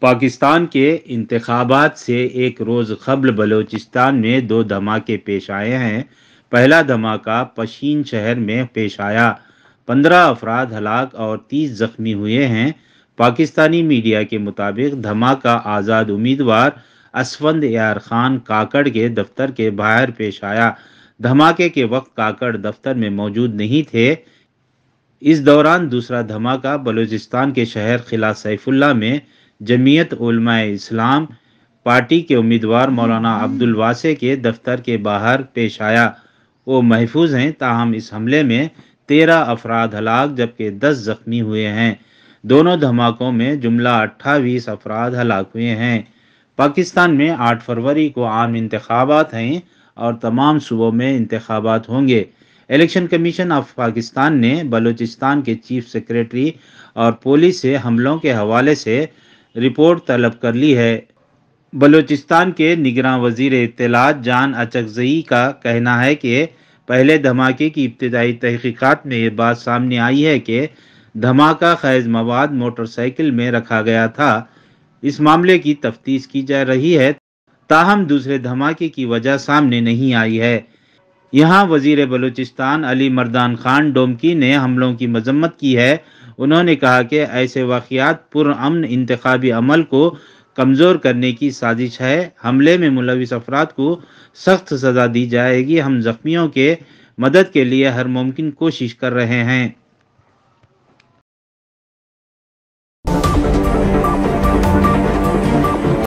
پاکستان کے انتخابات سے ایک روز قبل بلوچستان میں دو دھماکے پیش آئے ہیں۔ پہلا دھماکہ پشین شہر میں پیش آیا۔ 15 افراد ہلاک اور 30 زخمی ہوئے ہیں۔ پاکستانی میڈیا کے مطابق دھماکہ آزاد امیدوار اسفند یار خان کاکڑ کے دفتر کے باہر پیش آیا۔ دھماکے کے وقت کاکڑ دفتر میں موجود نہیں تھے۔ اس دوران دوسرا دھماکہ بلوچستان کے شہر قلعہ سیف اللہ میں جمعیت علماء اسلام پارٹی کے امیدوار مولانا عبدالواسع کے دفتر کے باہر پیش آیا۔ وہ محفوظ ہیں، تاہم اس حملے میں 13 افراد ہلاک جبکہ 10 زخمی ہوئے ہیں۔ دونوں دھماکوں میں جملہ 28 افراد ہلاک ہوئے ہیں۔ پاکستان میں 8 فروری کو عام انتخابات ہیں اور تمام صوبوں میں انتخابات ہوں گے۔ الیکشن کمیشن آف پاکستان نے بلوچستان کے چیف سیکریٹری اور پولیس سے حملوں کے حوالے سے رپورٹ طلب کر لی ہے۔ بلوچستان کے نگراں وزیر اطلاعات جان اچکزئی کا کہنا ہے کہ پہلے دھماکے کی ابتدائی تحقیقات میں یہ بات سامنے آئی ہے کہ دھماکہ خیز مواد موٹر سائیکل میں رکھا گیا تھا۔ اس معاملے کی تفتیش کی جا رہی ہے، تاہم دوسرے دھماکے کی وجہ سامنے نہیں آئی ہے۔ یہاں وزیر بلوچستان علی مردان خان ڈومکی نے حملوں کی مذمت کی ہے۔ انہوں نے کہا کہ ایسے واقعات پرامن انتخابی عمل کو کمزور کرنے کی سازش ہے۔ حملے میں ملوث افراد کو سخت سزا دی جائے گی۔ ہم زخمیوں کے مدد کے لیے ہر ممکن کوشش کر رہے ہیں۔